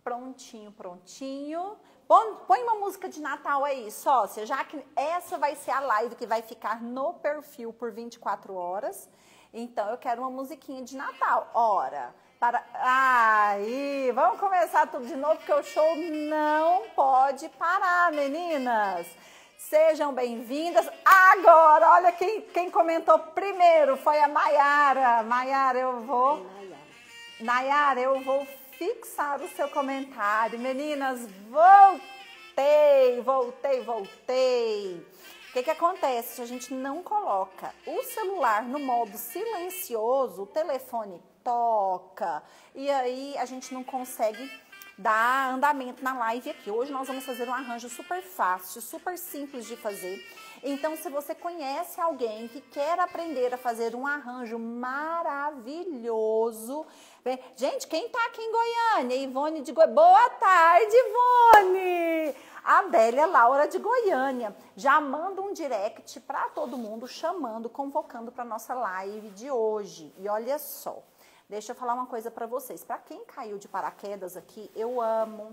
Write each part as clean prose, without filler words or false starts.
prontinho, prontinho. Põe uma música de Natal aí, sócia, já que essa vai ser a live que vai ficar no perfil por 24 horas. Então, eu quero uma musiquinha de Natal. Ora, aí, vamos começar tudo de novo, porque o show não pode parar, meninas. Sejam bem-vindas. Agora, olha quem comentou primeiro, foi a Nayara. Nayara, eu vou fixar o seu comentário. Meninas, voltei. O que acontece se a gente não coloca o celular no modo silencioso, o telefone toca e aí a gente não consegue dar andamento na live aqui. Hoje nós vamos fazer um arranjo super fácil, super simples de fazer. Então, se você conhece alguém que quer aprender a fazer um arranjo maravilhoso... Gente, quem tá aqui em Goiânia? Ivone de Goiânia. Boa tarde, Ivone! Adélia Laura de Goiânia. Já manda um direct para todo mundo, chamando, convocando para nossa live de hoje. E olha só, deixa eu falar uma coisa para vocês. Para quem caiu de paraquedas aqui, eu amo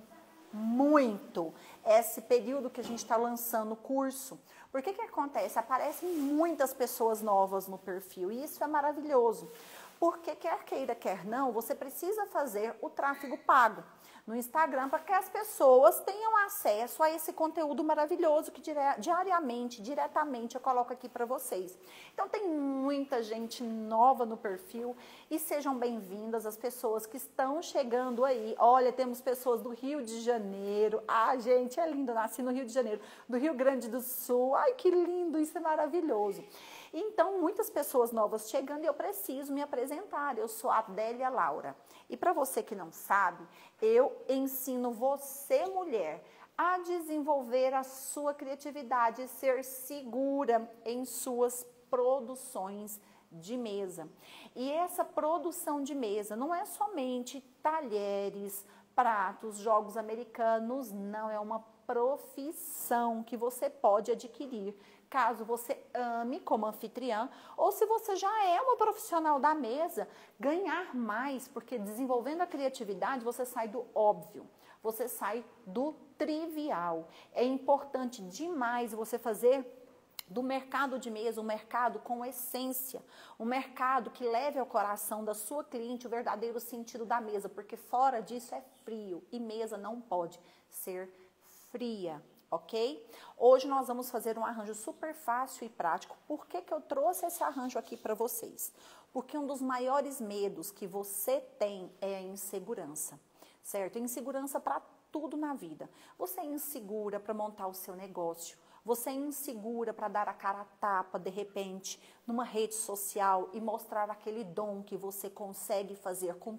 muito esse período que a gente está lançando o curso. Porque que acontece? Aparecem muitas pessoas novas no perfil e isso é maravilhoso. Porque quer queira, quer não, você precisa fazer o tráfego pago no Instagram para que as pessoas tenham acesso a esse conteúdo maravilhoso que diretamente eu coloco aqui para vocês. Então tem muita gente nova no perfil e sejam bem-vindas as pessoas que estão chegando aí. Olha, temos pessoas do Rio de Janeiro. Ah, gente, é lindo, eu nasci no Rio de Janeiro, do Rio Grande do Sul. Ai, que lindo, isso é maravilhoso. Então, muitas pessoas novas chegando e eu preciso me apresentar. Eu sou a Adélia Laura. E para você que não sabe, eu ensino você, mulher, a desenvolver a sua criatividade e ser segura em suas produções de mesa. E essa produção de mesa não é somente talheres, pratos, jogos americanos, não, é uma profissão que você pode adquirir caso você ame como anfitriã, ou se você já é uma profissional da mesa, ganhar mais, porque desenvolvendo a criatividade você sai do óbvio, você sai do trivial. É importante demais você fazer do mercado de mesa um mercado com essência, um mercado que leve ao coração da sua cliente o verdadeiro sentido da mesa, porque fora disso é frio e mesa não pode ser fria. Ok? Hoje nós vamos fazer um arranjo super fácil e prático. Por que eu trouxe esse arranjo aqui para vocês? Porque um dos maiores medos que você tem é a insegurança, certo? Insegurança para tudo na vida. Você é insegura para montar o seu negócio. Você é insegura para dar a cara a tapa, de repente, numa rede social e mostrar aquele dom que você consegue fazer com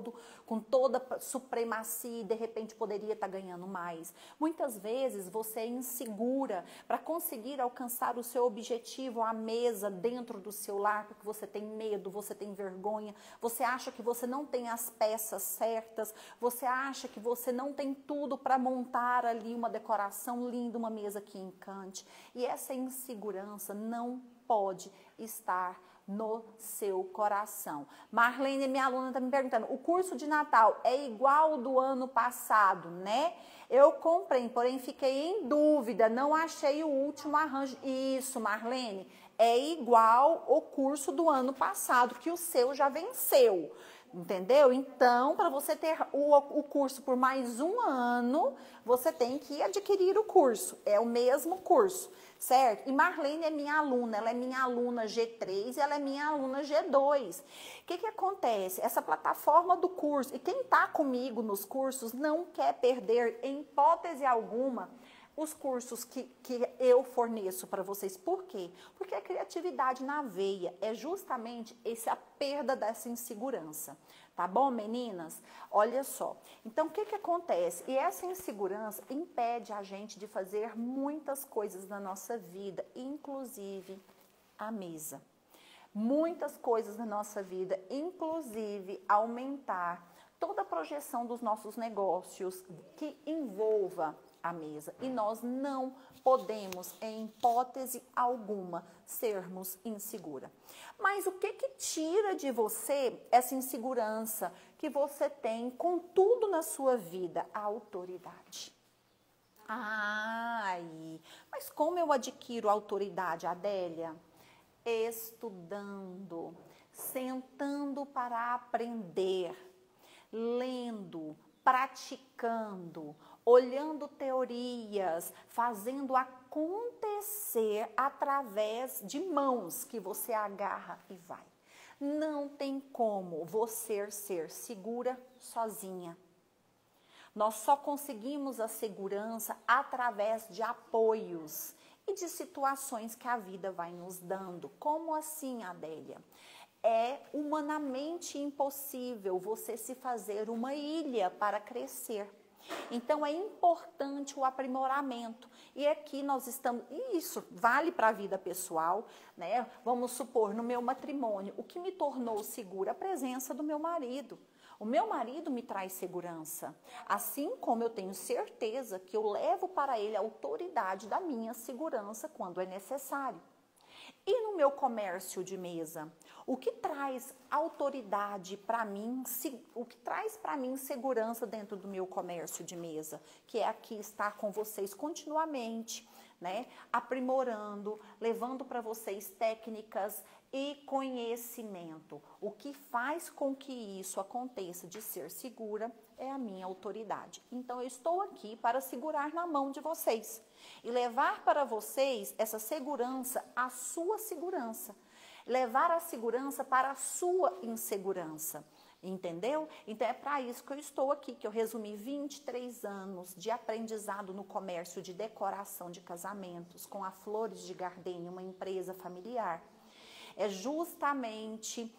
toda supremacia e, de repente, poderia estar ganhando mais. Muitas vezes, você é insegura para conseguir alcançar o seu objetivo à mesa, dentro do seu lar, porque você tem medo, você tem vergonha, você acha que você não tem as peças certas, você acha que você não tem tudo para montar ali uma decoração linda, uma mesa que encanta. E essa insegurança não pode estar no seu coração. Marlene, minha aluna, está me perguntando, o curso de Natal é igual ao do ano passado, né? Eu comprei, porém fiquei em dúvida, não achei o último arranjo. Isso, Marlene, é igual o curso do ano passado, que o seu já venceu. Entendeu? Então, para você ter o curso por mais um ano, você tem que adquirir o curso. É o mesmo curso, certo? E Marlene é minha aluna, ela é minha aluna G3 e ela é minha aluna G2. O que acontece? Essa plataforma do curso, e quem está comigo nos cursos não quer perder, em hipótese alguma, os cursos que eu forneço para vocês. Por quê? Porque a criatividade na veia é justamente a perda dessa insegurança. Tá bom, meninas? Olha só. Então, o que acontece? E essa insegurança impede a gente de fazer muitas coisas na nossa vida, inclusive a mesa. Muitas coisas na nossa vida, inclusive aumentar toda a projeção dos nossos negócios que envolva à mesa. E nós não podemos, em hipótese alguma, sermos insegura. Mas o que tira de você essa insegurança que você tem com tudo na sua vida? A autoridade. Ai, mas como eu adquiro autoridade, Adélia? Estudando, sentando para aprender, lendo, praticando, olhando teorias, fazendo acontecer através de mãos que você agarra e vai. Não tem como você ser segura sozinha. Nós só conseguimos a segurança através de apoios e de situações que a vida vai nos dando. Como assim, Adélia? É humanamente impossível você se fazer uma ilha para crescer. Então, é importante o aprimoramento. E aqui nós estamos... E isso vale para a vida pessoal, né? Vamos supor, no meu matrimônio, o que me tornou segura? A presença do meu marido. O meu marido me traz segurança, assim como eu tenho certeza que eu levo para ele a autoridade da minha segurança quando é necessário. E no meu comércio de mesa, o que traz autoridade para mim, o que traz para mim segurança dentro do meu comércio de mesa, que é aqui estar com vocês continuamente, né? Aprimorando, levando para vocês técnicas e conhecimento. O que faz com que isso aconteça de ser segura é a minha autoridade. Então, eu estou aqui para segurar na mão de vocês e levar para vocês essa segurança, a sua segurança. Levar a segurança para a sua insegurança. Entendeu? Então, é para isso que eu estou aqui, que eu resumi 23 anos de aprendizado no comércio de decoração de casamentos com a Flores de Gardenia, uma empresa familiar. É justamente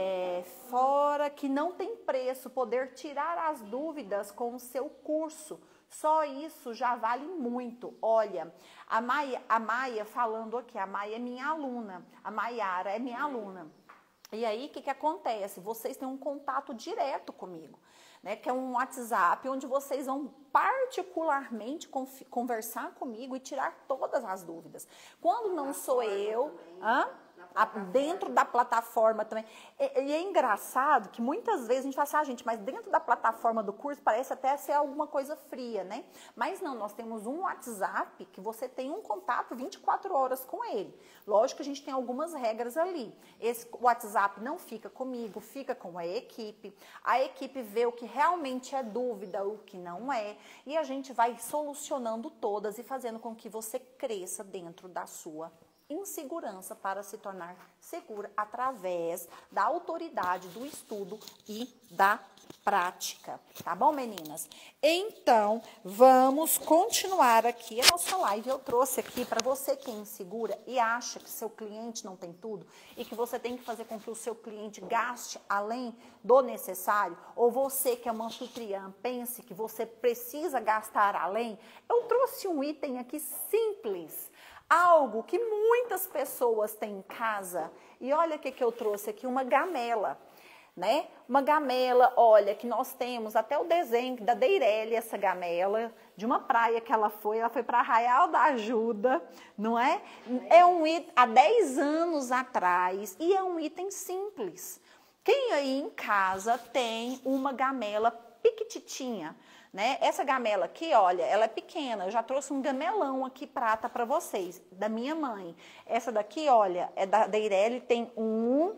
fora que não tem preço poder tirar as dúvidas com o seu curso. Só isso já vale muito. Olha, a Maia falando aqui, a Maia é minha aluna, a Maiara é minha aluna. E aí, o que acontece? Vocês têm um contato direto comigo, né? Que é um WhatsApp onde vocês vão particularmente conversar comigo e tirar todas as dúvidas. Quando não sou eu... dentro da plataforma também. E é engraçado que muitas vezes a gente fala assim, gente, mas dentro da plataforma do curso parece até ser alguma coisa fria, né? Mas não, nós temos um WhatsApp que você tem um contato 24 horas com ele. Lógico que a gente tem algumas regras ali. Esse WhatsApp não fica comigo, fica com a equipe. A equipe vê o que realmente é dúvida, o que não é. E a gente vai solucionando todas e fazendo com que você cresça dentro da sua insegurança para se tornar segura através da autoridade, do estudo e da prática. Tá bom, meninas? Então, vamos continuar aqui a nossa live. Eu trouxe aqui para você que é insegura e acha que seu cliente não tem tudo e que você tem que fazer com que o seu cliente gaste além do necessário, ou você que é uma anfitriã pense que você precisa gastar além. Eu trouxe um item aqui simples, algo que muitas pessoas têm em casa. E olha o que eu trouxe aqui, uma gamela, né? Uma gamela, olha, que nós temos até o desenho da Deireli, essa gamela, de uma praia que ela foi para Arraial da Ajuda, não é? É um item há 10 anos atrás e é um item simples. Quem aí em casa tem uma gamela piquititinha? Né? Essa gamela aqui, olha, ela é pequena. Eu já trouxe um gamelão aqui prata para vocês, da minha mãe. Essa daqui, olha, é da Deireli, tem 1,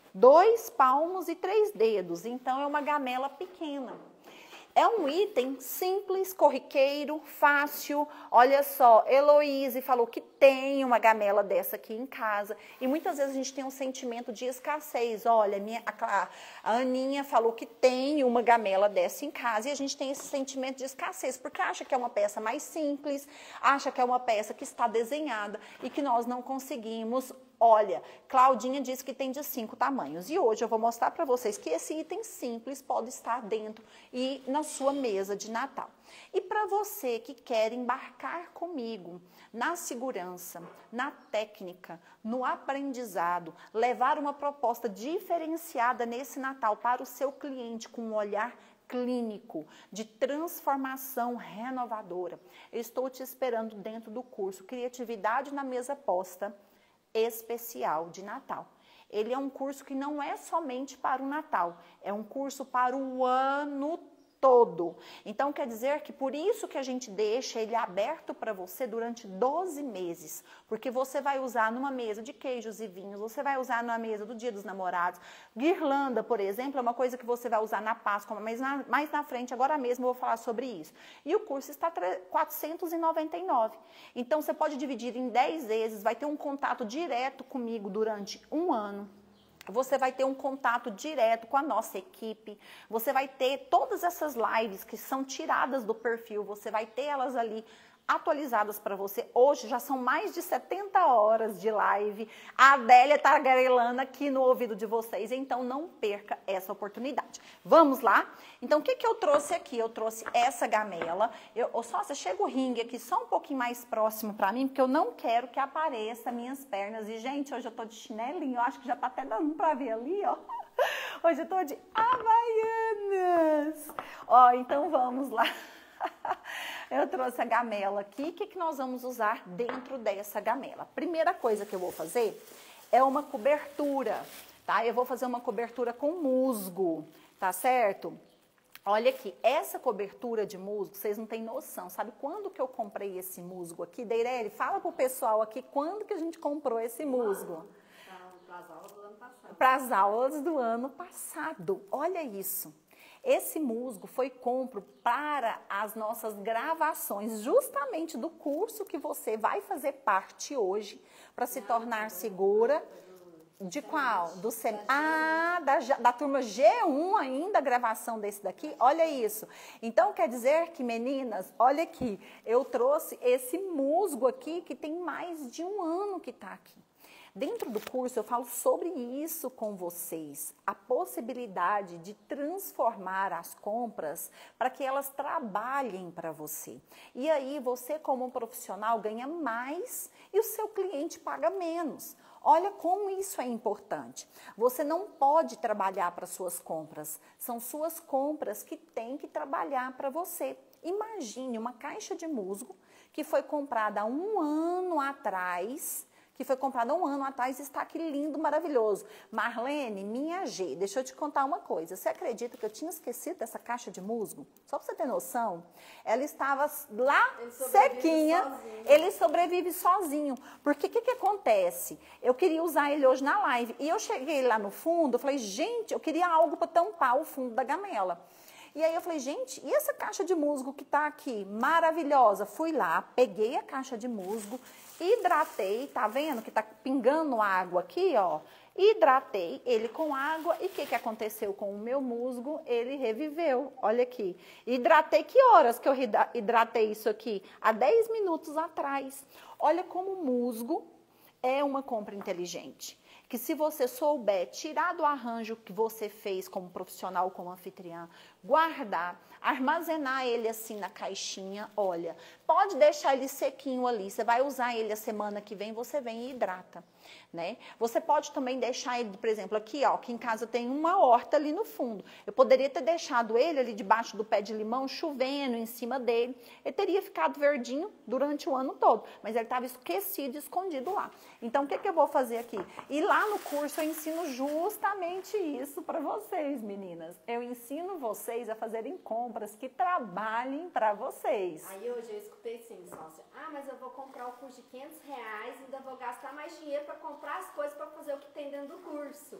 2 palmos e 3 dedos. Então, é uma gamela pequena. É um item simples, corriqueiro, fácil. Olha só, Heloíse falou que tem uma gamela dessa aqui em casa. E muitas vezes a gente tem um sentimento de escassez. Olha, a Aninha falou que tem uma gamela dessa em casa. E a gente tem esse sentimento de escassez, porque acha que é uma peça mais simples, acha que é uma peça que está desenhada e que nós não conseguimos Olha, Claudinha disse que tem de 5 tamanhos. E hoje eu vou mostrar para vocês que esse item simples pode estar dentro e na sua mesa de Natal. E para você que quer embarcar comigo na segurança, na técnica, no aprendizado, levar uma proposta diferenciada nesse Natal para o seu cliente com um olhar clínico, de transformação renovadora. Eu estou te esperando dentro do curso Criatividade na Mesa Posta Especial de Natal. Ele é um curso que não é somente para o Natal, é um curso para o ano todo. Então, quer dizer que por isso que a gente deixa ele aberto para você durante 12 meses, porque você vai usar numa mesa de queijos e vinhos, você vai usar numa mesa do Dia dos Namorados. Guirlanda, por exemplo, é uma coisa que você vai usar na Páscoa, mas mais na frente, agora mesmo, eu vou falar sobre isso. E o curso está R$499. Então, você pode dividir em 10 vezes, vai ter um contato direto comigo durante um ano. Você vai ter um contato direto com a nossa equipe, você vai ter todas essas lives que são tiradas do perfil, você vai ter elas ali atualizadas para você. Hoje já são mais de 70 horas de live, a Adélia está garelando aqui no ouvido de vocês, então não perca essa oportunidade. Vamos lá? Então o que eu trouxe aqui? Eu trouxe essa gamela, você chega o ringue aqui só um pouquinho mais próximo para mim, porque eu não quero que apareça minhas pernas. E gente, hoje eu tô de chinelinho, eu acho que já tá até dando para ver ali, ó. Hoje eu tô de Havaianas. Ó, então vamos lá. Eu trouxe a gamela aqui. O que nós vamos usar dentro dessa gamela? Primeira coisa que eu vou fazer é uma cobertura, tá? Eu vou fazer uma cobertura com musgo, tá certo? Olha aqui, essa cobertura de musgo, vocês não têm noção. Sabe quando que eu comprei esse musgo aqui? Deireli, fala pro pessoal aqui quando que a gente comprou esse musgo. Para as aulas do ano passado. Para as aulas do ano passado. Olha isso. Esse musgo foi compro para as nossas gravações, justamente do curso que você vai fazer parte hoje, para se tornar segura. De qual? Da turma G1 ainda, a gravação desse daqui. Olha isso. Então, quer dizer que, meninas, olha aqui, eu trouxe esse musgo aqui que tem mais de um ano que está aqui. Dentro do curso eu falo sobre isso com vocês, a possibilidade de transformar as compras para que elas trabalhem para você. E aí você como um profissional ganha mais e o seu cliente paga menos. Olha como isso é importante. Você não pode trabalhar para suas compras, são suas compras que têm que trabalhar para você. Imagine uma caixa de musgo que foi comprada há um ano atrás, está aqui lindo, maravilhoso. Marlene, minha G, deixa eu te contar uma coisa. Você acredita que eu tinha esquecido dessa caixa de musgo? Só para você ter noção, ela estava lá sequinha. Ele sobrevive sozinho. Porque o que acontece? Eu queria usar ele hoje na live. E eu cheguei lá no fundo, eu falei, gente, eu queria algo para tampar o fundo da gamela. E aí eu falei, gente, e essa caixa de musgo que tá aqui, maravilhosa? Fui lá, peguei a caixa de musgo, hidratei, tá vendo que tá pingando água aqui, ó? Hidratei ele com água e o que aconteceu com o meu musgo? Ele reviveu, olha aqui. Hidratei, que horas que eu hidratei isso aqui? Há 10 minutos atrás. Olha como o musgo é uma compra inteligente. Que se você souber tirar do arranjo que você fez como profissional, como anfitriã, guardar, armazenar ele assim na caixinha, olha, pode deixar ele sequinho ali, você vai usar ele a semana que vem, você vem e hidrata, né? Você pode também deixar ele, por exemplo, aqui, ó, aqui em casa tem uma horta ali no fundo, eu poderia ter deixado ele ali debaixo do pé de limão, chovendo em cima dele, ele teria ficado verdinho durante o ano todo, mas ele estava esquecido, escondido lá. Então, o que eu vou fazer aqui? E lá no curso eu ensino justamente isso para vocês, meninas. Eu ensino vocês a fazerem compras que trabalhem para vocês. Aí hoje eu escutei assim, sócia, mas eu vou comprar o curso de R$500, ainda vou gastar mais dinheiro para comprar as coisas para fazer o que tem dentro do curso.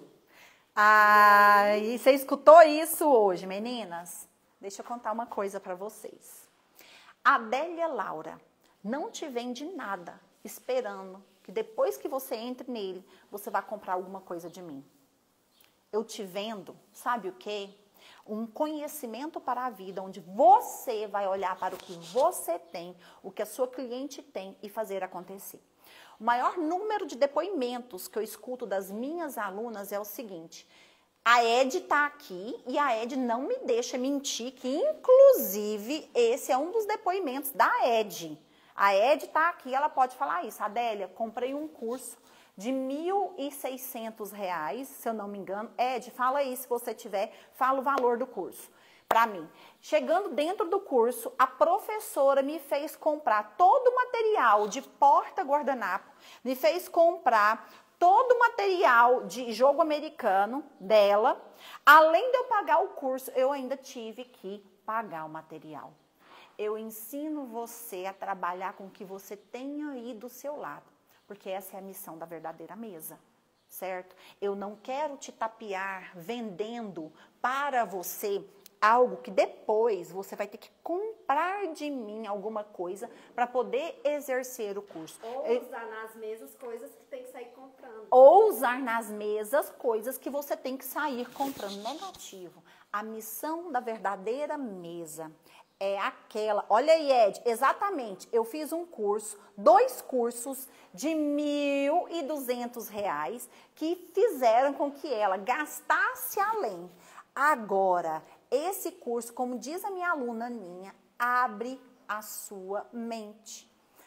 E você escutou isso hoje, meninas? Deixa eu contar uma coisa para vocês. A Adélia Laura não te vende nada esperando que depois que você entre nele, você vai comprar alguma coisa de mim. Eu te vendo, sabe o quê? Um conhecimento para a vida, onde você vai olhar para o que você tem, o que a sua cliente tem e fazer acontecer. O maior número de depoimentos que eu escuto das minhas alunas é o seguinte: a Ed está aqui e a Ed não me deixa mentir, que inclusive esse é um dos depoimentos da Ed. A Ed está aqui, ela pode falar isso. Adélia, comprei um curso de R$ 1.600, se eu não me engano. Ed, fala aí se você tiver, fala o valor do curso para mim. Chegando dentro do curso, a professora me fez comprar todo o material de porta-guardanapo, me fez comprar todo o material de jogo americano dela. Além de eu pagar o curso, eu ainda tive que pagar o material. Eu ensino você a trabalhar com o que você tem aí do seu lado, porque essa é a missão da verdadeira mesa, certo? Eu não quero te tapear vendendo para você algo que depois você vai ter que comprar de mim alguma coisa para poder exercer o curso. Ou usar nas mesas coisas que tem que sair comprando. Ou usar nas mesas coisas que você tem que sair comprando. Negativo. A missão da verdadeira mesa é aquela... Olha aí, Ed, exatamente. Eu fiz um curso, 2 cursos de R$ 1.200 que fizeram com que ela gastasse além. Agora, esse curso, como diz a minha aluna Aninha, abre a sua mente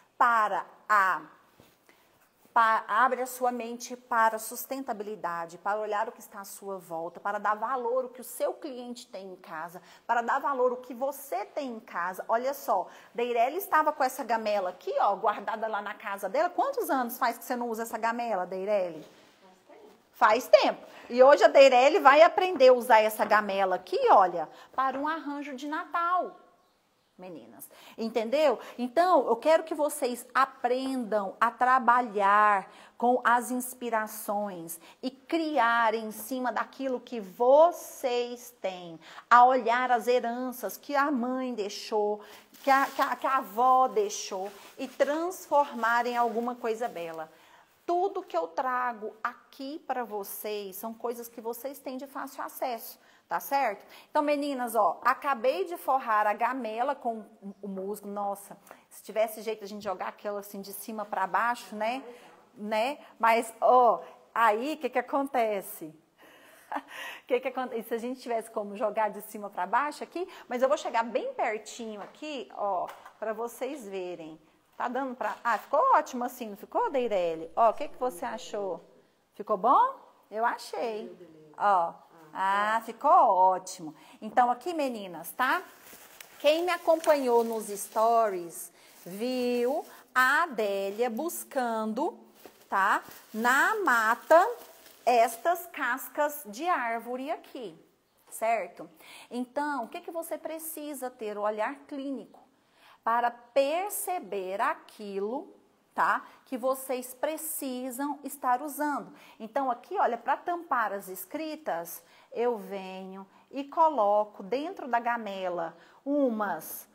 abre a sua mente para sustentabilidade, para olhar o que está à sua volta, para dar valor o que o seu cliente tem em casa, para dar valor o que você tem em casa. Olha só, Deireli estava com essa gamela aqui, ó, guardada lá na casa dela. Quantos anos faz que você não usa essa gamela, Deireli? Faz tempo. E hoje a Deireli vai aprender a usar essa gamela aqui, olha, para um arranjo de Natal, meninas. Entendeu? Então, eu quero que vocês aprendam a trabalhar com as inspirações e criar em cima daquilo que vocês têm. A olhar as heranças que a mãe deixou, que a avó deixou e transformar em alguma coisa bela. Tudo que eu trago aqui para vocês são coisas que vocês têm de fácil acesso, tá certo? Então, meninas, ó, acabei de forrar a gamela com o musgo. Nossa, se tivesse jeito a gente jogar aquela assim de cima para baixo, né? Mas, ó, aí o que acontece? Que acontece? Se a gente tivesse como jogar de cima para baixo aqui, mas eu vou chegar bem pertinho aqui, ó, para vocês verem. Tá dando pra... Ah, ficou ótimo assim, não ficou, Deireli? Ó, o que você achou? Ficou bom? Eu achei. Ó, ficou ótimo. Então, aqui, meninas, tá? Quem me acompanhou nos stories viu a Adélia buscando, tá? Na mata, estas cascas de árvore aqui, certo? Então, o que você precisa ter? O olhar clínico para perceber aquilo, tá? Que vocês precisam estar usando. Então, aqui, olha, para tampar as escritas, eu venho e coloco dentro da gamela umas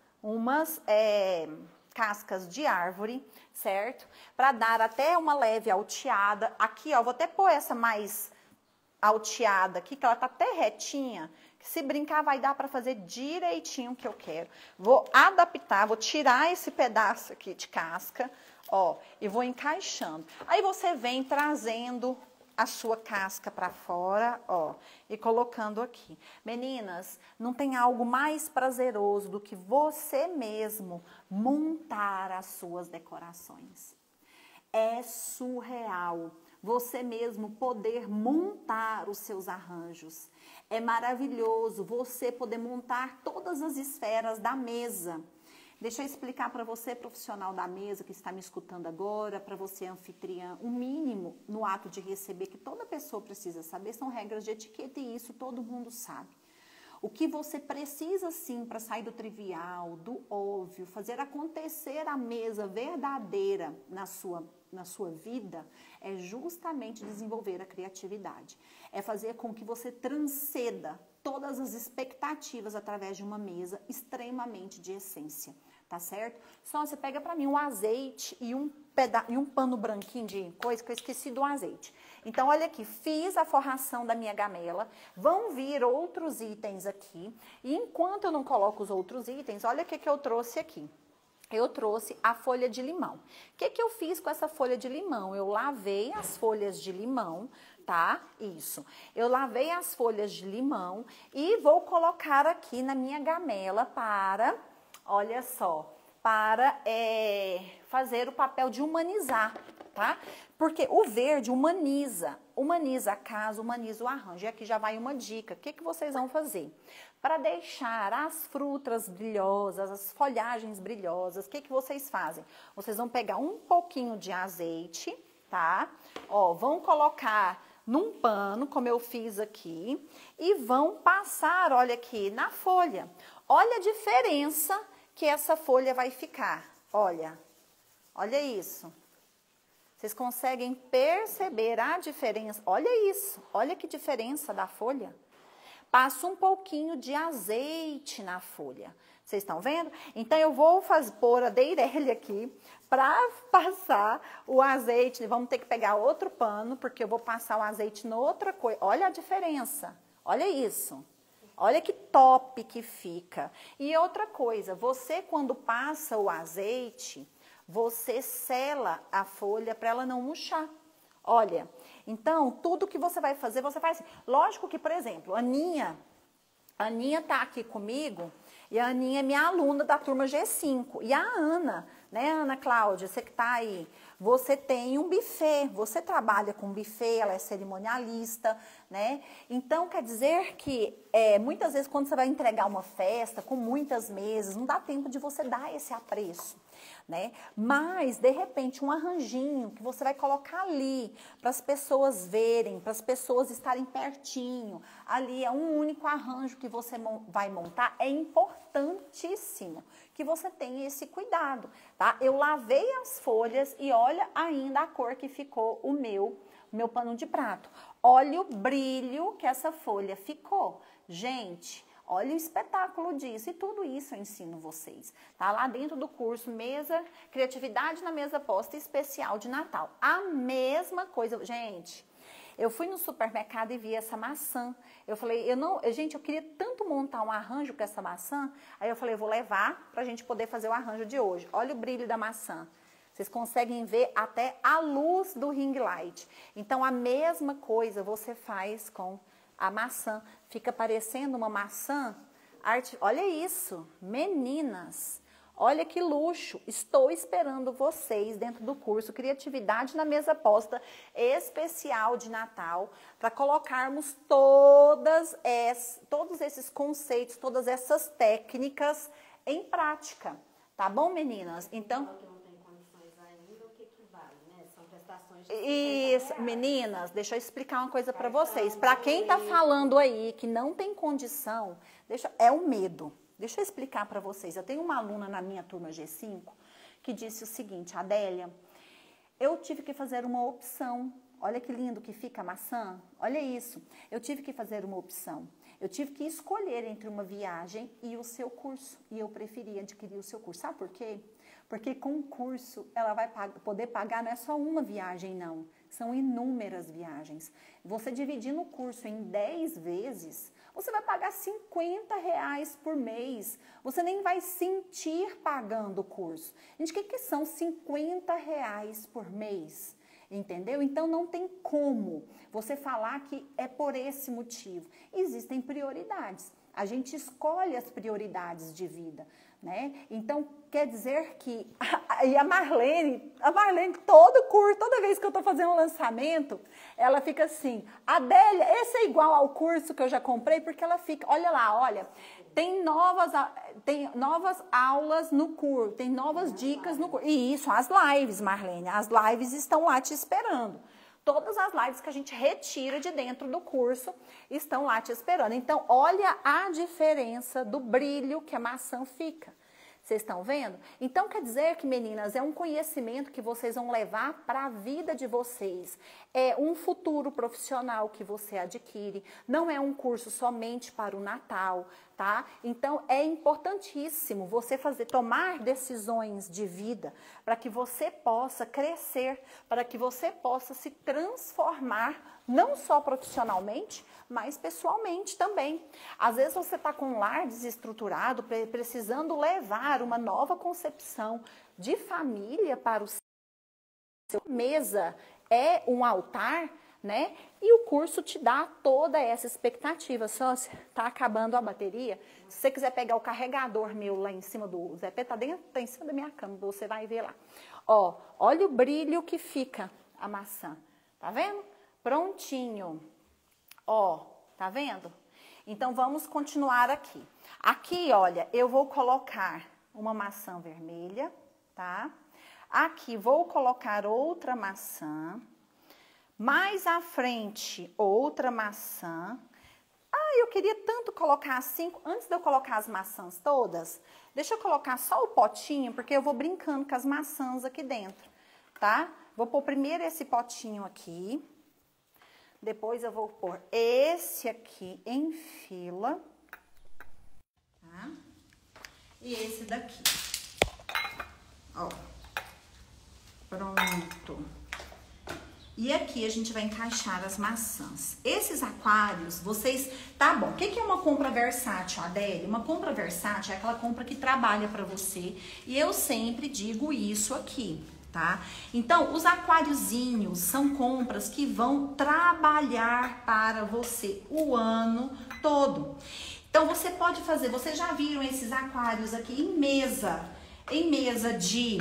cascas de árvore, certo? Para dar até uma leve alteada. Aqui, ó, vou até pôr essa mais alteada aqui, que ela tá até retinha. Se brincar, vai dar para fazer direitinho o que eu quero. Vou adaptar, vou tirar esse pedaço aqui de casca, ó, e vou encaixando. Aí você vem trazendo a sua casca para fora, ó, e colocando aqui. Meninas, não tem algo mais prazeroso do que você mesmo montar as suas decorações. É surreal você mesmo poder montar os seus arranjos. É maravilhoso você poder montar todas as esferas da mesa. Deixa eu explicar para você, profissional da mesa que está me escutando agora, para você, anfitriã, o mínimo no ato de receber que toda pessoa precisa saber são regras de etiqueta e isso todo mundo sabe. O que você precisa sim para sair do trivial, do óbvio, fazer acontecer a mesa verdadeira na sua vida é justamente desenvolver a criatividade. É fazer com que você transcenda todas as expectativas através de uma mesa extremamente de essência, tá certo? Só você pega para mim um azeite e um pano branquinho de coisa que eu esqueci do azeite. Então, olha aqui, fiz a forração da minha gamela, vão vir outros itens aqui, e enquanto eu não coloco os outros itens, olha o que eu trouxe aqui. eu trouxe a folha de limão. O que que eu fiz com essa folha de limão? Eu lavei as folhas de limão, tá? Isso. Eu lavei as folhas de limão e vou colocar aqui na minha gamela para, olha só, para fazer o papel de humanizar, tá? Porque o verde humaniza a casa, humaniza o arranjo. E aqui já vai uma dica. O que que vocês vão fazer? Para deixar as frutas brilhosas, as folhagens brilhosas, o que que vocês fazem? Vocês vão pegar um pouquinho de azeite, tá? Ó, vão colocar num pano, como eu fiz aqui, e vão passar, olha aqui, na folha. Olha a diferença que essa folha vai ficar. Olha isso. Vocês conseguem perceber a diferença? Olha isso, olha que diferença da folha. Passo um pouquinho de azeite na folha. Vocês estão vendo? Então, eu vou pôr a Deirelli aqui para passar o azeite. Vamos ter que pegar outro pano, porque eu vou passar o azeite em outra coisa. Olha a diferença. Olha isso. Olha que top que fica. E outra coisa, você quando passa o azeite, você sela a folha para ela não murchar. Olha, então, tudo que você vai fazer, você faz assim. Lógico que, por exemplo, a Aninha tá aqui comigo e a Aninha é minha aluna da turma G5. E a Ana, né, Ana Cláudia, você que tá aí, você tem um buffet, você trabalha com buffet, ela é cerimonialista, né? Então, quer dizer que muitas vezes quando você vai entregar uma festa com muitas mesas, não dá tempo de você dar esse apreço, né? Mas, de repente, um arranjinho que você vai colocar ali para as pessoas verem, para as pessoas estarem pertinho, ali é um único arranjo que você vai montar, é importantíssimo que você tenha esse cuidado, tá? Eu lavei as folhas e olha ainda a cor que ficou o meu pano de prato. Olha o brilho que essa folha ficou. Gente, olha o espetáculo disso e tudo isso eu ensino vocês. Tá lá dentro do curso Criatividade na Mesa Posta Especial de Natal. A mesma coisa, gente. Eu fui no supermercado e vi essa maçã. Eu falei, gente, eu queria tanto montar um arranjo com essa maçã. Aí eu falei, eu vou levar pra gente poder fazer o arranjo de hoje. Olha o brilho da maçã. Vocês conseguem ver até a luz do ring light. Então, a mesma coisa você faz com a maçã. Fica parecendo uma maçã. Olha isso, meninas. Olha que luxo. Estou esperando vocês dentro do curso Criatividade na Mesa Posta Especial de Natal para colocarmos todos esses conceitos, todas essas técnicas em prática. Tá bom, meninas? Então... Isso, meninas, deixa eu explicar uma coisa para vocês. Para quem tá falando aí que não tem condição, é o medo. Deixa eu explicar para vocês. Eu tenho uma aluna na minha turma G5 que disse o seguinte, Adélia, eu tive que fazer uma opção. Olha que lindo que fica a maçã. Olha isso. Eu tive que fazer uma opção. Eu tive que escolher entre uma viagem e o seu curso. E eu preferi adquirir o seu curso. Sabe por quê? Porque com o curso ela vai poder pagar não é só uma viagem, não. São inúmeras viagens. Você dividindo o curso em 10 vezes, você vai pagar R$50 por mês. Você nem vai sentir pagando o curso. Gente, o que são R$50 por mês? Entendeu? Então, não tem como você falar que é por esse motivo. Existem prioridades. A gente escolhe as prioridades de vida, né? Então, quer dizer que... E a Marlene, toda vez que eu tô fazendo um lançamento, ela fica assim, Adélia, esse é igual ao curso que eu já comprei, porque ela fica, olha lá, olha, tem novas aulas no curso, tem novas dicas no curso. E isso, as lives, Marlene, as lives estão lá te esperando. Todas as lives que a gente retira de dentro do curso estão lá te esperando. Então, olha a diferença do brilho que a maçã fica. Vocês estão vendo? Então, quer dizer que, meninas, é um conhecimento que vocês vão levar para a vida de vocês. É um futuro profissional que você adquire. Não é um curso somente para o Natal, tá? Então, é importantíssimo você tomar decisões de vida para que você possa crescer, para que você possa se transformar, não só profissionalmente, mas pessoalmente também. Às vezes você está com um lar desestruturado, precisando levar uma nova concepção de família para o seu mesa, é um altar, né? E o curso te dá toda essa expectativa. Sócia, tá acabando a bateria? Se você quiser pegar o carregador meu lá em cima do Zé Pedro, tá em cima da minha cama, você vai ver lá. Ó, olha o brilho que fica a maçã. Tá vendo? Prontinho. Ó, tá vendo? Então, vamos continuar aqui. Aqui, olha, eu vou colocar uma maçã vermelha, tá? Aqui, vou colocar outra maçã. Mais à frente, outra maçã. Ah, eu queria tanto colocar assim, antes de eu colocar as maçãs todas, deixa eu colocar só o potinho, porque eu vou brincando com as maçãs aqui dentro, tá? Vou pôr primeiro esse potinho aqui, depois eu vou pôr esse aqui em fila, tá? E esse daqui. Ó, pronto. E aqui a gente vai encaixar as maçãs. Esses aquários, vocês... Tá bom, o que é uma compra versátil, Adélia? Uma compra versátil é aquela compra que trabalha para você. E eu sempre digo isso aqui, tá? Então, os aquáriozinhos são compras que vão trabalhar para você o ano todo. Então, você pode fazer... Vocês já viram esses aquários aqui em mesa de...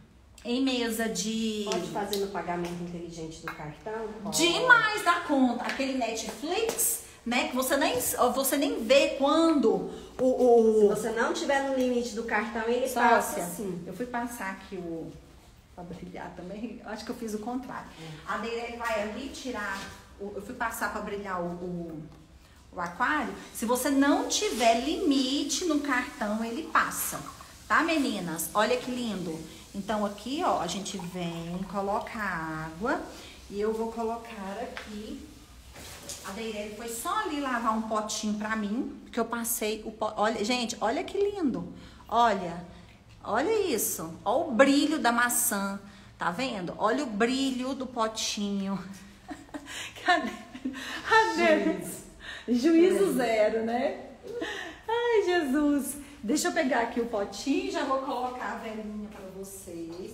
Pode fazer no pagamento inteligente do cartão? Pode. Demais da conta. Aquele Netflix, né? Que você nem vê quando Se você não tiver no limite do cartão, ele passa assim. Eu fui passar aqui pra brilhar também. Acho que eu fiz o contrário. A Deireli vai ali tirar... Eu fui passar para brilhar o aquário. Se você não tiver limite no cartão, ele passa. Tá, meninas? Olha que lindo. Então, aqui, ó, a gente vem, coloca a água e eu vou colocar aqui. A Deireli foi só ali lavar um potinho pra mim, porque eu passei o pote. Olha, gente, olha que lindo. Olha isso. Olha o brilho da maçã, tá vendo? Olha o brilho do potinho. Cadê? Juízo zero, né? Ai, Jesus. Deixa eu pegar aqui o potinho e já vou colocar a velhinha para vocês.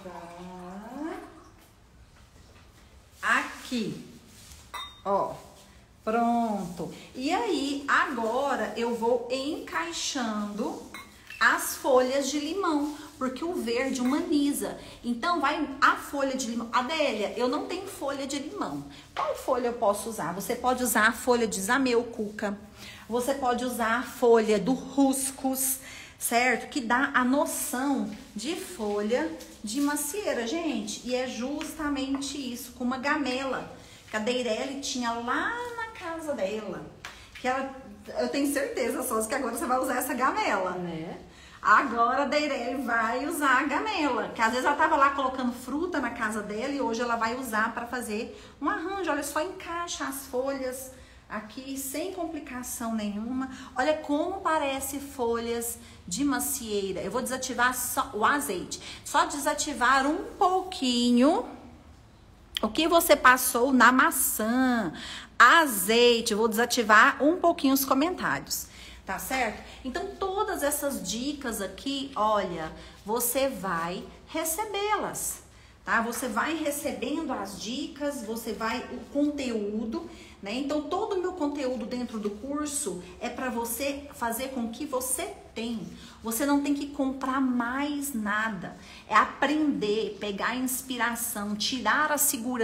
Aqui. Ó. Pronto. E aí, agora eu vou encaixando as folhas de limão, porque o verde humaniza. Então, vai a folha de limão. Adélia, eu não tenho folha de limão. Qual folha eu posso usar? Você pode usar a folha de zameucuca. Você pode usar a folha do ruscus, certo? Que dá a noção de folha de macieira, gente. E é justamente isso, com uma gamela que a Deireli tinha lá na casa dela. Que eu tenho certeza, só que agora você vai usar essa gamela, né? Agora a Deireli vai usar a gamela, que às vezes ela tava lá colocando fruta na casa dela e hoje ela vai usar para fazer um arranjo. Olha, só encaixa as folhas aqui sem complicação nenhuma. Olha como parece folhas de macieira. Eu vou desativar só o azeite. Só desativar um pouquinho o que você passou na maçã. Azeite. Eu vou desativar um pouquinho os comentários. Tá certo? Então, todas essas dicas aqui, olha, você vai recebê-las, tá? Você vai recebendo as dicas, o conteúdo, né? Então, todo o meu conteúdo dentro do curso é para você fazer com que você tem. Você não tem que comprar mais nada. É aprender, pegar a inspiração, tirar a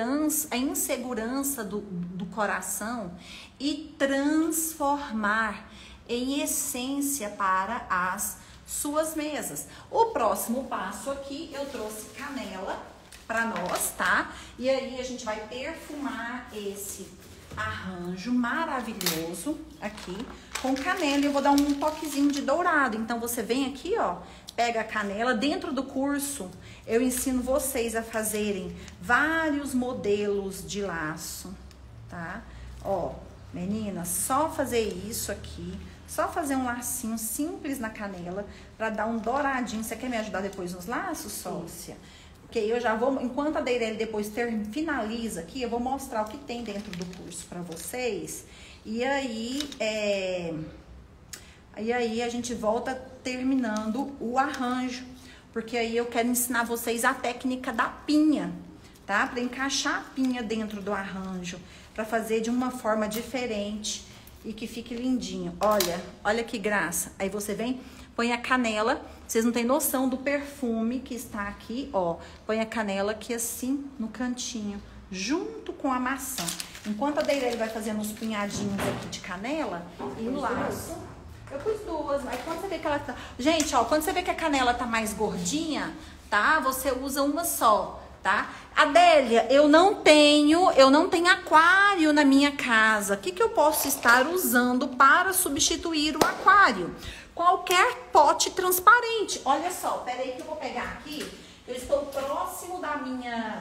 insegurança do coração e transformar em essência para as suas mesas. O próximo passo aqui, eu trouxe canela para nós, tá? E aí a gente vai perfumar esse arranjo maravilhoso aqui com canela. E eu vou dar um toquezinho de dourado. Então você vem aqui, ó, pega a canela. Dentro do curso eu ensino vocês a fazerem vários modelos de laço, tá? Ó, meninas, só fazer isso aqui. Só fazer um lacinho simples na canela para dar um douradinho. Você quer me ajudar depois nos laços, sócia? Porque eu já vou, enquanto a Deireli depois finaliza aqui, eu vou mostrar o que tem dentro do curso para vocês. E aí, a gente volta terminando o arranjo. Porque aí eu quero ensinar vocês a técnica da pinha, tá? Para encaixar a pinha dentro do arranjo, para fazer de uma forma diferente e que fique lindinho. Olha que graça. Aí você vem, põe a canela. Vocês não têm noção do perfume que está aqui, ó. Põe a canela aqui assim, no cantinho, junto com a maçã. Enquanto a Deireli vai fazendo uns punhadinhos aqui de canela e o laço. Eu pus duas, mas quando você vê que ela tá... Gente, ó, quando você vê que a canela tá mais gordinha, tá? Você usa uma só, tá? Adélia, eu não tenho aquário na minha casa. O que eu posso estar usando para substituir o aquário? Qualquer pote transparente. Olha só, peraí que eu vou pegar aqui. Eu estou próximo da minha...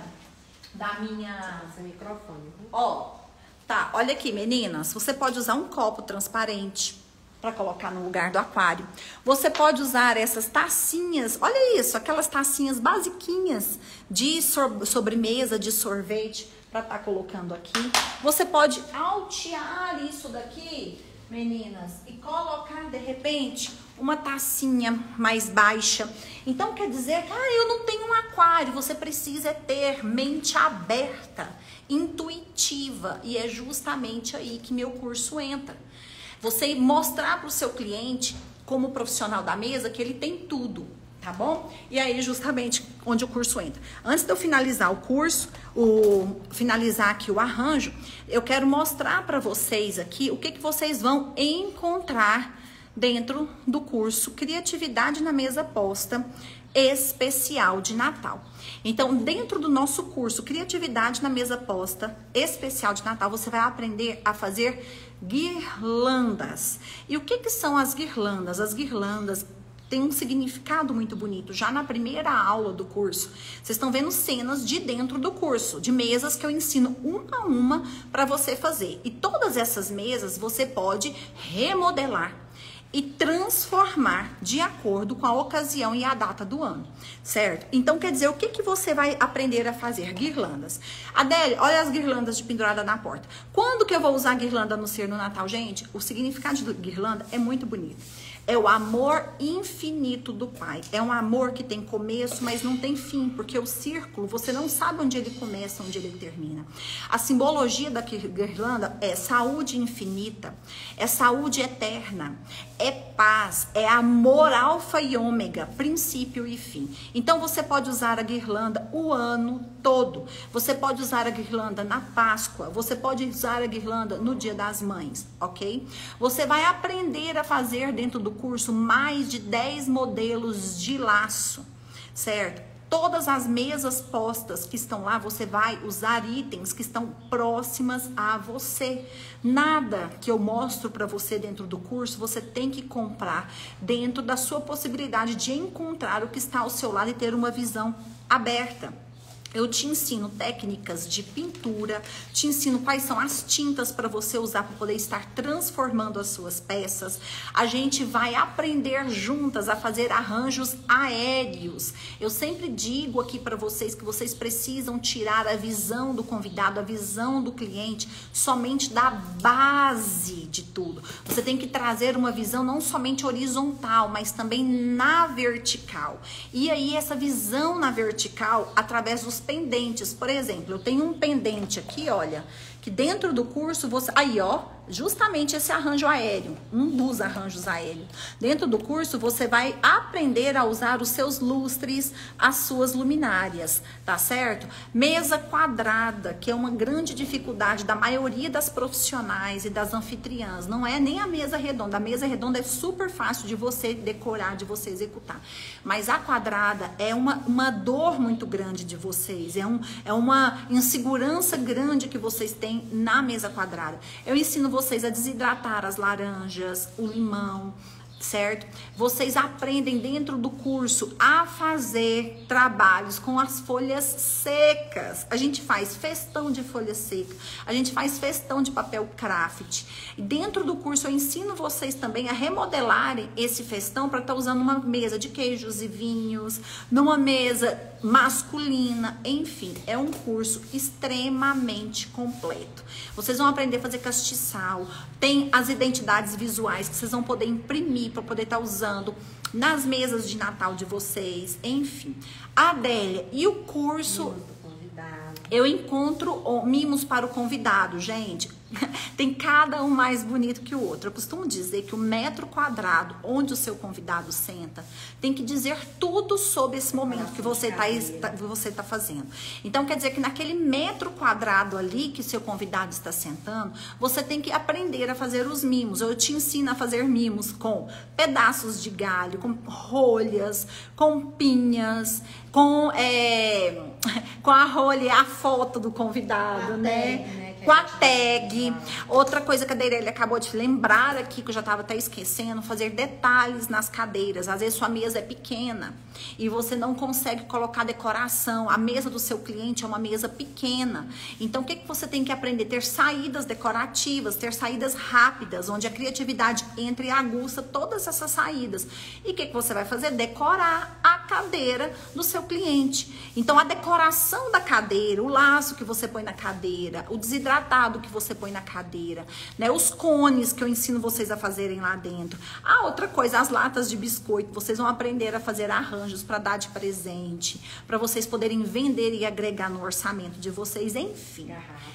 Seu microfone. Ó, tá, olha aqui, meninas. Você pode usar um copo transparente para colocar no lugar do aquário. Você pode usar essas tacinhas, olha isso, aquelas tacinhas basiquinhas de sobremesa, de sorvete, para estar colocando aqui. Você pode altear isso daqui, meninas, e colocar, de repente, uma tacinha mais baixa. Então, quer dizer que, eu não tenho um aquário. Você precisa ter mente aberta, intuitiva, e é justamente aí que meu curso entra. Você mostrar para o seu cliente, como profissional da mesa, que ele tem tudo, tá bom? E aí, justamente, onde o curso entra. Antes de eu finalizar o curso, finalizar aqui o arranjo, eu quero mostrar para vocês aqui o que vocês vão encontrar dentro do curso Criatividade na Mesa Posta Especial de Natal. Então, dentro do nosso curso Criatividade na Mesa Posta Especial de Natal, você vai aprender a fazer guirlandas. E o que são as guirlandas? As guirlandas têm um significado muito bonito. Já na primeira aula do curso, vocês estão vendo cenas de dentro do curso, de mesas que eu ensino uma a uma para você fazer. E todas essas mesas você pode remodelar e transformar de acordo com a ocasião e a data do ano, certo? Então, quer dizer, o que você vai aprender a fazer? Guirlandas. Adélia, olha as guirlandas de pendurada na porta. Quando que eu vou usar guirlanda no ser no Natal? Gente, o significado de guirlanda é muito bonito. É o amor infinito do Pai. É um amor que tem começo, mas não tem fim, porque o círculo, você não sabe onde ele começa, onde ele termina. A simbologia da guirlanda é saúde infinita, é saúde eterna, é paz, é amor alfa e ômega, princípio e fim. Então você pode usar a guirlanda o ano todo. Você pode usar a guirlanda na Páscoa, você pode usar a guirlanda no Dia das Mães, ok? Você vai aprender a fazer dentro do curso mais de 10 modelos de laço, certo? Todas as mesas postas que estão lá, você vai usar itens que estão próximas a você. Nada que eu mostro para você dentro do curso, você tem que comprar dentro da sua possibilidade de encontrar o que está ao seu lado e ter uma visão aberta. Eu te ensino técnicas de pintura, te ensino quais são as tintas para você usar para poder estar transformando as suas peças. A gente vai aprender juntas a fazer arranjos aéreos. Eu sempre digo aqui para vocês que vocês precisam tirar a visão do convidado, a visão do cliente, somente da base de tudo. Você tem que trazer uma visão não somente horizontal, mas também na vertical. E aí essa visão na vertical, através dos pendentes, por exemplo, eu tenho um pendente aqui, olha, que dentro do curso você... Aí, ó, justamente esse arranjo aéreo, um dos arranjos aéreos. Dentro do curso você vai aprender a usar os seus lustres, as suas luminárias, tá certo? Mesa quadrada, que é uma grande dificuldade da maioria das profissionais e das anfitriãs. Não é nem a mesa redonda. A mesa redonda é super fácil de você decorar, de você executar. Mas a quadrada é uma dor muito grande de vocês. É uma insegurança grande que vocês têm na mesa quadrada. Eu ensino vocês a desidratar as laranjas, o limão, certo? Vocês aprendem dentro do curso a fazer trabalhos com as folhas secas. A gente faz festão de folha seca, a gente faz festão de papel craft. E dentro do curso eu ensino vocês também a remodelarem esse festão para estar usando uma mesa de queijos e vinhos, numa mesa masculina, enfim, é um curso extremamente completo. Vocês vão aprender a fazer castiçal, tem as identidades visuais que vocês vão poder imprimir para poder estar usando nas mesas de Natal de vocês, enfim. Adélia, e o curso? Eu encontro mimos para o convidado, gente. Tem cada um mais bonito que o outro. Eu costumo dizer que o metro quadrado onde o seu convidado senta tem que dizer tudo sobre esse momento que você tá fazendo. Então, quer dizer que naquele metro quadrado ali que seu convidado está sentando, você tem que aprender a fazer os mimos. Eu te ensino a fazer mimos com pedaços de galho, com rolhas, com pinhas, com a rolha e a foto do convidado, né? Com a tag. Outra coisa que a Deireli acabou de lembrar aqui, que eu já estava até esquecendo, fazer detalhes nas cadeiras. Às vezes sua mesa é pequena e você não consegue colocar decoração. A mesa do seu cliente é uma mesa pequena. Então, o que você tem que aprender? Ter saídas decorativas, ter saídas rápidas, onde a criatividade entra e aguça todas essas saídas. E o que você vai fazer? Decorar a cadeira do seu cliente. Então, a decoração da cadeira, o laço que você põe na cadeira, o desidratado que você põe na cadeira, né? Os cones que eu ensino vocês a fazerem lá dentro. Ah, outra coisa, as latas de biscoito, vocês vão aprender a fazer arranjos para dar de presente, para vocês poderem vender e agregar no orçamento de vocês, enfim.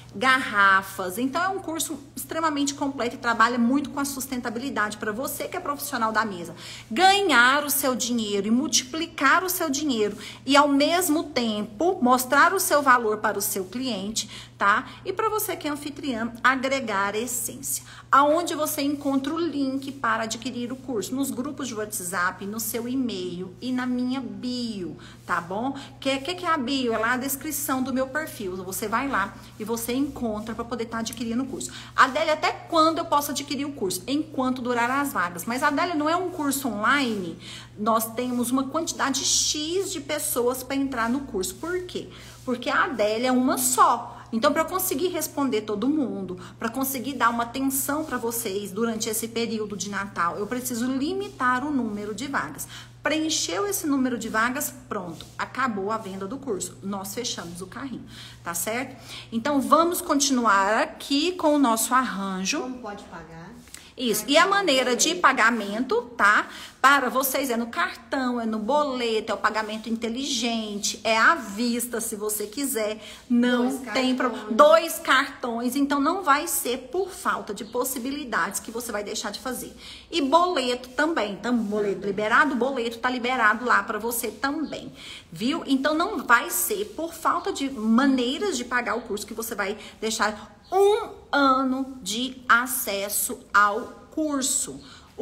Garrafas. Então é um curso extremamente completo e trabalha muito com a sustentabilidade para você que é profissional da mesa. Ganhar o seu dinheiro e multiplicar o seu dinheiro e ao mesmo tempo mostrar o seu valor para o seu cliente, tá? E para você que é anfitriã, agregar essência. Aonde você encontra o link para adquirir o curso? Nos grupos de WhatsApp, no seu e-mail e na minha bio, tá bom? Que é a bio? É lá a descrição do meu perfil. Você vai lá e você encontra para poder estar adquirindo o curso. Adélia, até quando eu posso adquirir o curso? Enquanto durar as vagas. Mas, Adélia, não é um curso online? Nós temos uma quantidade X de pessoas para entrar no curso. Por quê? Porque a Adélia é uma só. Então, para eu conseguir responder todo mundo, para conseguir dar uma atenção para vocês durante esse período de Natal, eu preciso limitar o número de vagas. Preencheu esse número de vagas, pronto, acabou a venda do curso. Nós fechamos o carrinho, tá certo? Então, vamos continuar aqui com o nosso arranjo. Como pode pagar? Isso, e a maneira de pagamento, tá? Para vocês é no cartão, é no boleto, é o pagamento inteligente, é à vista, se você quiser. Não tem problema. 2 cartões, então não vai ser por falta de possibilidades que você vai deixar de fazer. E boleto também, então boleto liberado, o boleto tá liberado lá para você também, viu? Então não vai ser por falta de maneiras de pagar o curso que você vai deixar 1 ano de acesso ao curso.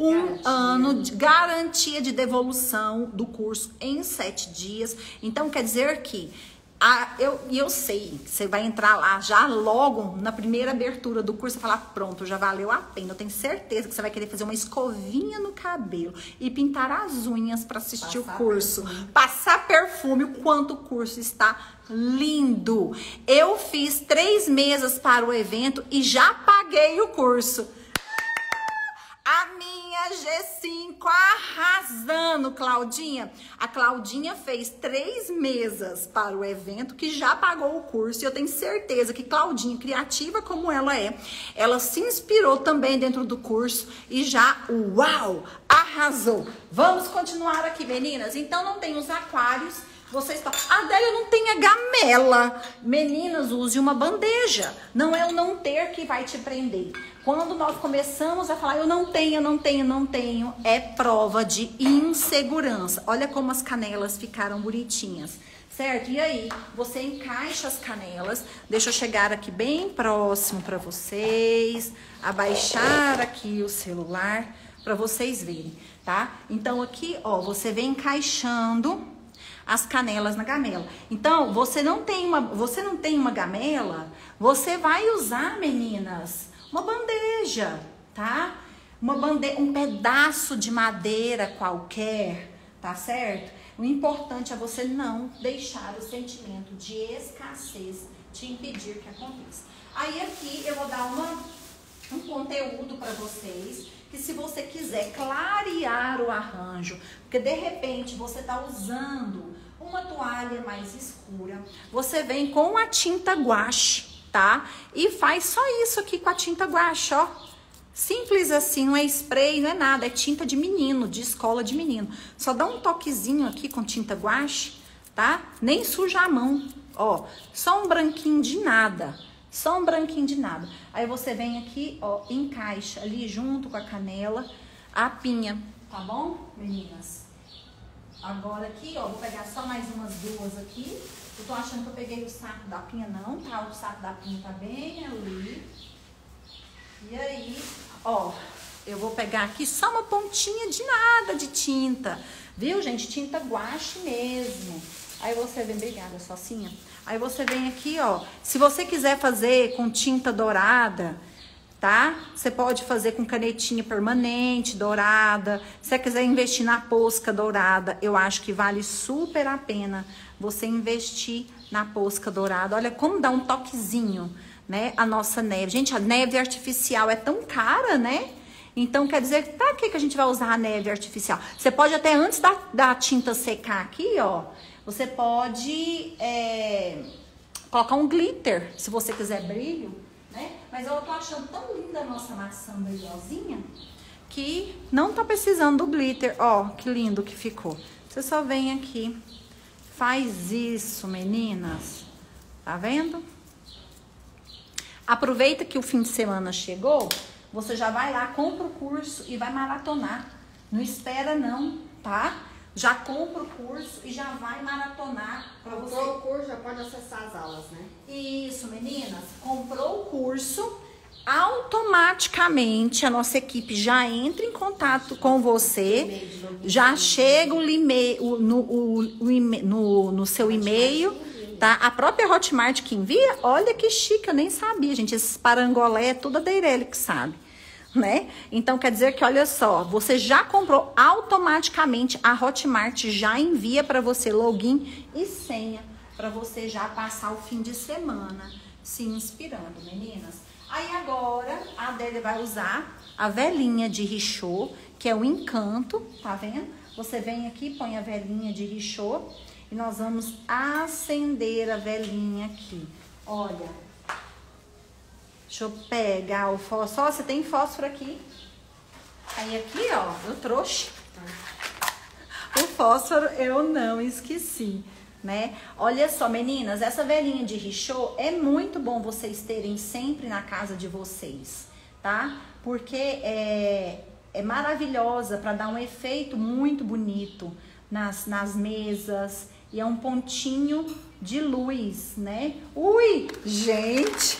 Ano de garantia de devolução do curso em 7 dias. Então, quer dizer que eu sei que você vai entrar lá já logo na primeira abertura do curso e falar, pronto, já valeu a pena. Eu tenho certeza que você vai querer fazer uma escovinha no cabelo e pintar as unhas para assistir o curso. Passar perfume, o quanto o curso está lindo. Eu fiz 3 mesas para o evento e já paguei o curso. A minha G5 arrasando, Claudinha. A Claudinha fez 3 mesas para o evento que já pagou o curso. E eu tenho certeza que Claudinha, criativa como ela é, ela se inspirou também dentro do curso e já, uau, arrasou. Vamos continuar aqui, meninas. Então, não tem os aquários. Vocês falam, Adélia, não tem a gamela. Meninas, use uma bandeja. Não é o não ter que vai te prender. Quando nós começamos a falar, eu não tenho, é prova de insegurança. Olha como as canelas ficaram bonitinhas, certo? E aí, você encaixa as canelas. Deixa eu chegar aqui bem próximo para vocês. Abaixar aqui o celular para vocês verem, tá? Então, aqui, ó, você vem encaixando as canelas na gamela. Então, você não tem uma gamela, você vai usar, meninas, uma bandeja, tá? um pedaço de madeira qualquer, tá certo? O importante é você não deixar o sentimento de escassez te impedir que aconteça. Aí aqui eu vou dar um conteúdo para vocês, que se você quiser clarear o arranjo, porque de repente você tá usando uma toalha mais escura, você vem com a tinta guache, tá? E faz só isso aqui com a tinta guache, ó. Simples assim, não é spray, não é nada, é tinta de menino, de escola de menino. Só dá um toquezinho aqui com tinta guache, tá? Nem suja a mão, ó. Só um branquinho de nada, só um branquinho de nada. Aí você vem aqui, ó, encaixa ali junto com a canela, a pinha, tá bom, meninas? Agora aqui, ó, vou pegar só mais umas duas aqui. Eu tô achando que eu peguei o saco da pinha, não, tá? O saco da pinha tá bem ali. E aí, ó, eu vou pegar aqui só uma pontinha de nada de tinta, viu, gente? Tinta guache mesmo. Aí você vem, obrigada, Socinha. Aí você vem aqui, ó, se você quiser fazer com tinta dourada, tá? Você pode fazer com canetinha permanente, dourada. Se você quiser investir na posca dourada, eu acho que vale super a pena você investir na posca dourada. Olha como dá um toquezinho, né, a nossa neve. Gente, a neve artificial é tão cara, né? Então, quer dizer, pra que a gente vai usar a neve artificial? Você pode até, antes da tinta secar aqui, ó, você pode colocar um glitter, se você quiser brilho, né? Mas eu tô achando tão linda a nossa maçã brilhosinha, que não tá precisando do glitter. Ó, que lindo que ficou. Você só vem aqui, faz isso, meninas. Tá vendo? Aproveita que o fim de semana chegou, você já vai lá, compra o curso e vai maratonar. Não espera não, tá? Já compra o curso e já vai maratonar para você. Comprou o curso, já pode acessar as aulas, né? Isso, meninas. Comprou o curso, automaticamente a nossa equipe já entra em contato com você, já chega o e-mail no seu e-mail. Tá? A própria Hotmart que envia, olha que chique, eu nem sabia, gente. Esses parangolé é tudo a Deireli que sabe, né? Então, quer dizer que, olha só, você já comprou, automaticamente a Hotmart já envia para você login e senha, para você já passar o fim de semana se inspirando, meninas. Aí agora, a Adélia vai usar a velinha de Richô, que é o Encanto, tá vendo? Você vem aqui, põe a velinha de Richô. E nós vamos acender a velinha aqui. Olha. Deixa eu pegar o fósforo. Ó, você tem fósforo aqui. Aí aqui, ó, eu trouxe. O fósforo eu não esqueci, né? Olha só, meninas, essa velinha de Richô é muito bom vocês terem sempre na casa de vocês, tá? Porque é maravilhosa para dar um efeito muito bonito nas mesas. E é um pontinho de luz, né? Ui, gente!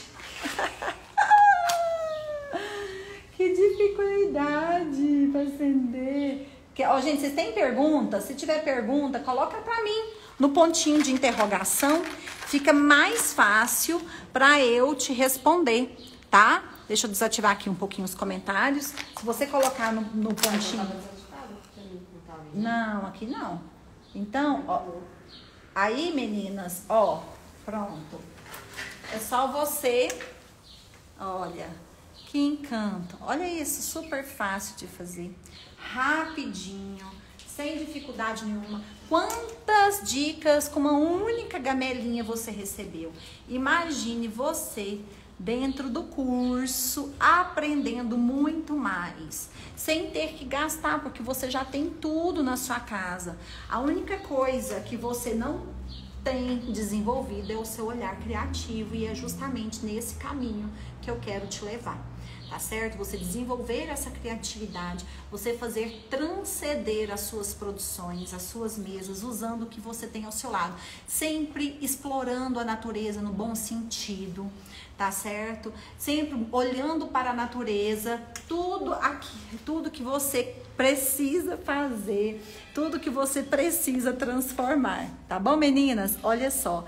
Que dificuldade para acender. Ó, gente, vocês têm pergunta? Se tiver pergunta, coloca para mim no pontinho de interrogação. Fica mais fácil para eu te responder, tá? Deixa eu desativar aqui um pouquinho os comentários. Se você colocar no pontinho... Não, aqui não. Então, ó... Aí, meninas, ó, pronto. É só você, olha, que encanto. Olha isso, super fácil de fazer. Rapidinho, sem dificuldade nenhuma. Quantas dicas com uma única gamelinha você recebeu? Imagine você dentro do curso, aprendendo muito mais, sem ter que gastar, porque você já tem tudo na sua casa. A única coisa que você não tem desenvolvido é o seu olhar criativo, e é justamente nesse caminho que eu quero te levar, tá certo? Você desenvolver essa criatividade, você fazer transcender as suas produções, as suas mesas, usando o que você tem ao seu lado, sempre explorando a natureza no bom sentido, tá certo? Sempre olhando para a natureza, tudo aqui, tudo que você precisa fazer, tudo que você precisa transformar, tá bom, meninas? Olha só,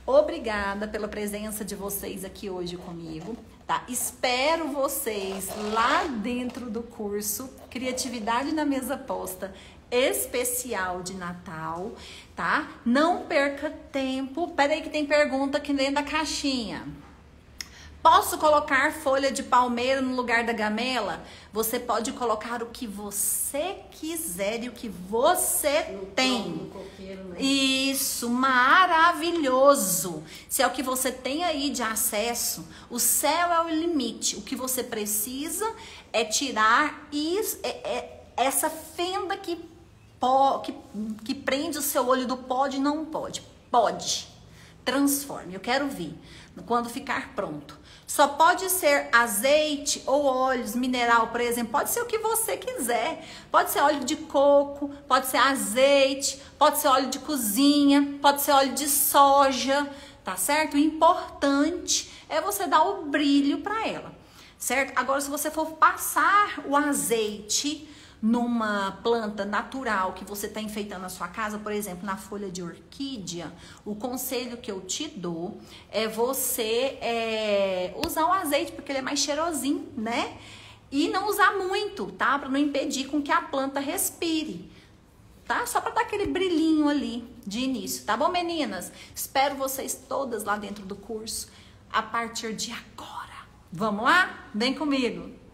Obrigada pela presença de vocês aqui hoje comigo, tá? Espero vocês lá dentro do curso Criatividade na Mesa Posta especial de Natal, tá? Não perca tempo. Peraí que tem pergunta aqui dentro da caixinha. Posso colocar folha de palmeira no lugar da gamela? Você pode colocar o que você quiser e o que você tem. No coqueiro, né? Isso, maravilhoso. Se é o que você tem aí de acesso, o céu é o limite. O que você precisa é tirar isso, essa fenda que prende o seu olho do pode e não pode. Pode. Transforme. Eu quero ver quando ficar pronto. Só pode ser azeite ou óleos mineral, por exemplo. Pode ser o que você quiser. Pode ser óleo de coco, pode ser azeite, pode ser óleo de cozinha, pode ser óleo de soja, tá certo? O importante é você dar o brilho para ela, certo? Agora, se você for passar o azeite numa planta natural que você está enfeitando na sua casa, por exemplo, na folha de orquídea, o conselho que eu te dou é você usar o azeite, porque ele é mais cheirosinho, né? E não usar muito, tá? Para não impedir com que a planta respire, tá? Só para dar aquele brilhinho ali de início, tá bom, meninas? Espero vocês todas lá dentro do curso a partir de agora. Vamos lá? Vem comigo!